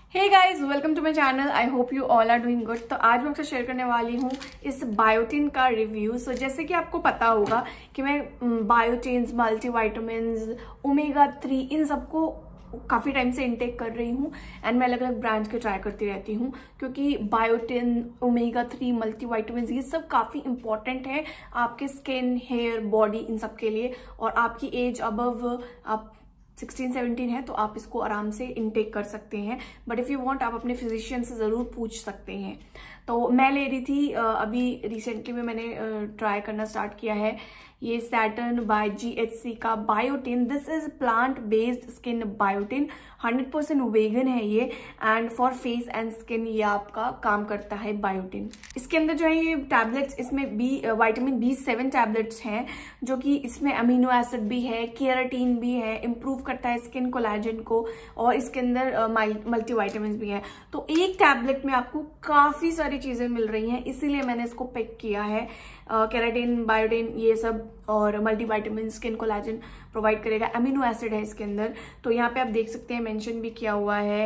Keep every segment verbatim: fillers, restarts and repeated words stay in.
Hey guys, welcome to my channel. I hope you all are doing good. तो आज मैं आपसे share करने वाली हूँ इस बायोटिन का रिव्यू। सो so, जैसे कि आपको पता होगा कि मैं बायोटिन्स, मल्टीविटामिन्स, ओमेगा थ्री इन सबको काफ़ी टाइम से इनटेक कर रही हूँ एंड मैं अलग अलग ब्रांड्स के ट्राई करती रहती हूँ क्योंकि बायोटिन, ओमेगा थ्री, मल्टीविटामिन्स ये सब काफ़ी इंपॉर्टेंट है आपके स्किन, हेयर, बॉडी इन सब के लिए। और आपकी एज अबव आप सिक्सटीन सेवनटीन है तो आप इसको आराम से इनटेक कर सकते हैं। बट इफ़ यू वांट आप अपने फिजिशियन से ज़रूर पूछ सकते हैं। तो मैं ले रही थी अभी रिसेंटली में मैंने ट्राई करना स्टार्ट किया है ये सैटर्न बाय जीएचसी का biotin. This is plant based skin biotin, hundred percent vegan है ये and for face and skin ये आपका काम करता है बायोटिन। इसके अंदर जो है ये टैबलेट्स, इसमें B vitamin B seven tablets हैं जो कि इसमें अमीनो एसिड भी है, केराटीन भी है, इम्प्रूव करता है स्किन कोलेजन को, और इसके अंदर मल्टी विटामिन भी है। तो एक टैबलेट में आपको काफी सारी चीजें मिल रही हैं, इसीलिए मैंने इसको पिक किया है। केराटिन, बायोटिन ये सब और मल्टीविटामिन स्किन कोलेजन प्रोवाइड करेगा। अमीनो एसिड है इसके अंदर, तो यहाँ पे आप देख सकते हैं मेंशन भी किया हुआ है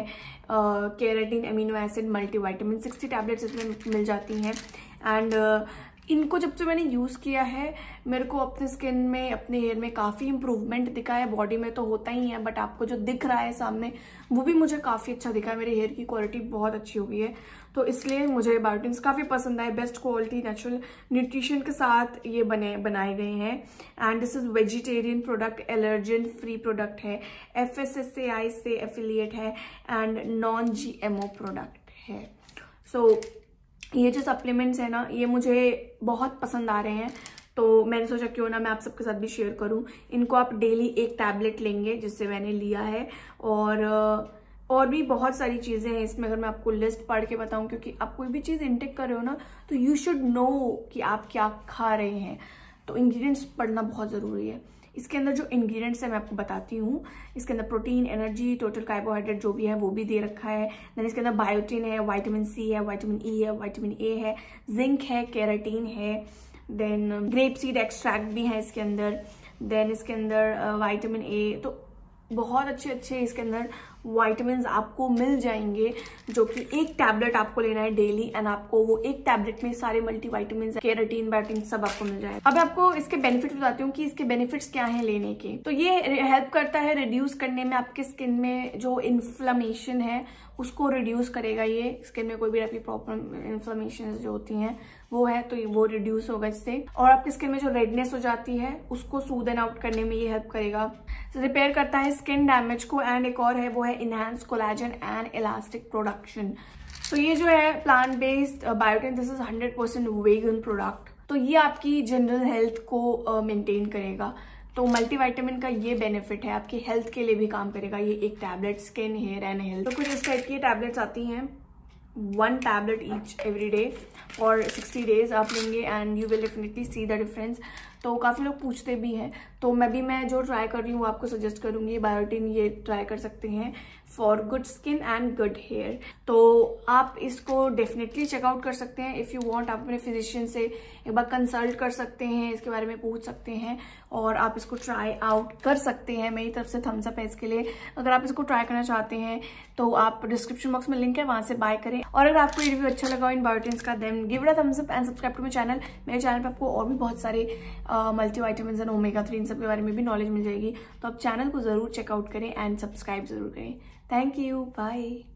keratin, amino acid, multivitamin. Sixty tablets इसमें मिल जाती हैं एंड uh, इनको जब से मैंने यूज़ किया है मेरे को अपने स्किन में, अपने हेयर में काफ़ी इंप्रूवमेंट दिखा है। बॉडी में तो होता ही है बट आपको जो दिख रहा है सामने वो भी मुझे काफ़ी अच्छा दिखा है। मेरे हेयर की क्वालिटी बहुत अच्छी हो गई है, तो इसलिए मुझे बायोटिन्स काफ़ी पसंद आए। बेस्ट क्वालिटी नेचुरल न्यूट्रिशन के साथ ये बने बनाए गए हैं and this is vegetarian product, allergen free product है, F S S A I से एफिलिएट है and non G M O product है। सो so, ये जो सप्लीमेंट्स है ना ये मुझे बहुत पसंद आ रहे हैं, तो मैंने सोचा क्यों ना मैं आप सबके साथ भी शेयर करूं। इनको आप डेली एक टैबलेट लेंगे जिससे मैंने लिया है, और और भी बहुत सारी चीज़ें हैं इसमें। अगर मैं आपको लिस्ट पढ़ के बताऊं, क्योंकि आप कोई भी चीज़ इनटेक कर रहे हो ना तो यू शुड नो कि आप क्या खा रहे हैं, तो इंग्रेडिएंट्स पढ़ना बहुत ज़रूरी है। इसके अंदर जो इंग्रेडिएंट्स है मैं आपको बताती हूँ। इसके अंदर प्रोटीन, एनर्जी, टोटल कार्बोहाइड्रेट जो भी है वो भी दे रखा है। देन इसके अंदर बायोटिन है, विटामिन सी है, विटामिन ई है, विटामिन ए है, जिंक है, केराटीन है, देन ग्रेप सीड एक्सट्रैक्ट भी है इसके अंदर, देन इसके अंदर विटामिन ए। तो बहुत अच्छे अच्छे इसके अंदर विटामिन्स आपको मिल जाएंगे जो कि एक टैबलेट आपको लेना है डेली एंड आपको वो एक टैबलेट में सारे मल्टीविटामिन्स, केराटीन, बायोटिन सब आपको मिल जाएगा। अब आपको इसके बेनिफिट बताती हूँ कि इसके बेनिफिट्स क्या हैं लेने के। तो ये हेल्प करता है रिड्यूस करने में, आपके स्किन में जो इन्फ्लेमेशन है उसको रिड्यूस करेगा। ये स्किन में कोई भी आपकी प्रॉब्लम, इन्फ्लेमेशन जो होती हैं वो है तो वो रिड्यूस होगा इससे। और आपकी स्किन में जो रेडनेस हो जाती है उसको सूदन आउट करने में ये हेल्प करेगा। रिपेयर करता है स्किन डैमेज को एंड एक और है वो है enhance collagen and elastic production. तो ये जो है plant based biotin, this is hundred percent vegan product, तो ये आपकी जनरल हेल्थ को मेंटेन uh, करेगा। तो मल्टीविटामिन का ये बेनिफिट है, आपकी हेल्थ के लिए भी काम करेगा ये एक tablet, skin, hair and health. तो कुछ इस टाइप की टैबलेट्स आती हैं, one tablet each every day और सिक्सटी डेज आप लेंगे and you will definitely see the difference. तो काफ़ी लोग पूछते भी हैं, तो मैं भी मैं जो ट्राई कर रही हूँ आपको सजेस्ट करूँगी। बायोटिन ये ट्राई कर सकते हैं for good skin and good hair, तो आप इसको डेफिनेटली चेकआउट कर सकते हैं। इफ़ यू वांट आप अपने फिजिशियन से एक बार कंसल्ट कर सकते हैं, इसके बारे में पूछ सकते हैं और आप इसको ट्राई आउट कर सकते हैं। मेरी तरफ से थम्स अप है इसके लिए। अगर आप इसको ट्राई करना चाहते हैं तो आप डिस्क्रिप्शन बॉक्स में लिंक है, वहाँ से बाय करें। और अगर आपको ये रिव्यू अच्छा लगा इन बायोटिन्स का, then give it a thumbs up and subscribe to my channel. मेरे चैनल पे आपको और भी बहुत सारे मल्टीविटामिन्स एंड ओमेगा थ्री इन सब के बारे में भी नॉलेज मिल जाएगी, तो आप चैनल को जरूर चेकआउट करें एंड सब्सक्राइब जरूर करें। Thank you, bye.